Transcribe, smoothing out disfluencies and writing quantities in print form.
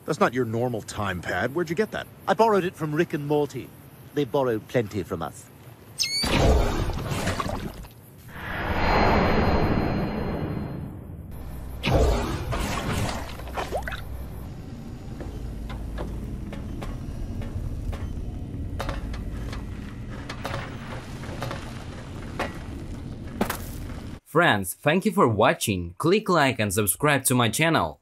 That's not your normal time pad. Where'd you get that? I borrowed it from Rick and Morty. They borrowed plenty from us. Friends, thank you for watching. Click like and subscribe to my channel.